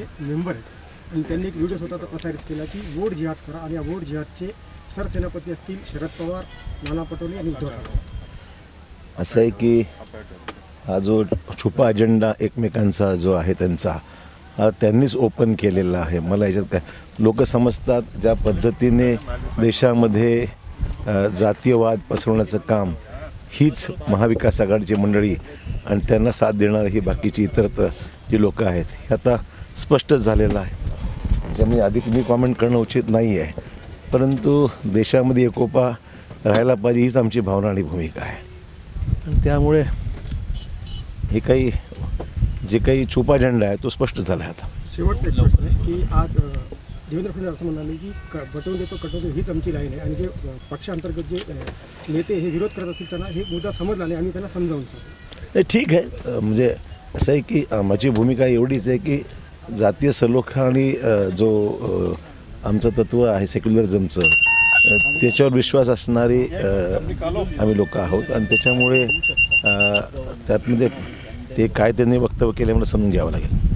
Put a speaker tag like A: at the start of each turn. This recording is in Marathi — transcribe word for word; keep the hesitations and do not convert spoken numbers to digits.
A: मेंबर आहेत आणि त्यांनी एक व्हिडिओ स्वतःचा प्रसारित केला की वोट जिहाद करा आणि या वोट जिहादचे सरसेनापती असतील शरद पवार, नाना पटोले आणि उद्धव ठाकरे।
B: असं आहे की हा जो छुपा अजेंडा एकमेकांचा जो आहे त्यांचा हा त्यांनीच ओपन केलेला आहे। मला याच्यात काय लोक समजतात ज्या पद्धतीने देशामध्ये जातीयवाद पसरवण्याचं काम हीच महाविकास आघाडीची मंडळी आणि त्यांना साथ देणारी ही बाकीची इतरत्र जी लोक आहेत हे आता स्पष्ट झालेलं आहे। ज्यामुळे अधिक मी कॉमेंट करणं उचित नाही आहे, परंतु देशामध्ये एकोपा राहायला पाहिजे हीच आमची भावना आणि भूमिका आहे। आणि त्यामुळे हे काही जे काही छुपा अजेंडा आहे तो स्पष्ट झाला आहे। आता
A: शेवटचा एक प्रश्न आहे की आज देवेंद्र फडणवीस असं म्हणाले की बटवून देतो कटवून देतो हीच आमची लाईन आहे आणि जे पक्षांतर्गत जे नेते हे विरोध करत असतील त्यांना हे मुद्दा समजला नाही आणि त्यांना समजावून सांगतो।
B: ते ठीक आहे, म्हणजे असं आहे की माझी भूमिका एवढीच आहे की जातीय सलोखा आणि जो आमचं तत्त्व आहे सेक्युलरिझमचं त्याच्यावर विश्वास असणारी आम्ही लोक आहोत आणि त्याच्यामुळे त्यातमध्ये ते काय त्यांनी वक्तव्य केले मला समजून घ्यावं लागेल।